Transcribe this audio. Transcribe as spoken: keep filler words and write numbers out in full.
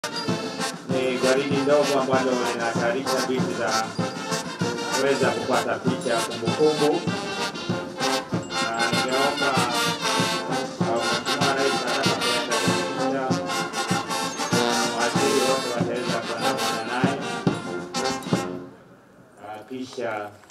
Ni gwaridi ndogo ambalo linatayarisha vitu za kuweza kupata picha kumbukumbu. Na ningeomba Mheshimiwa Rais atakapoenda kupitia waziri wote wataweza kuandamana naye kisha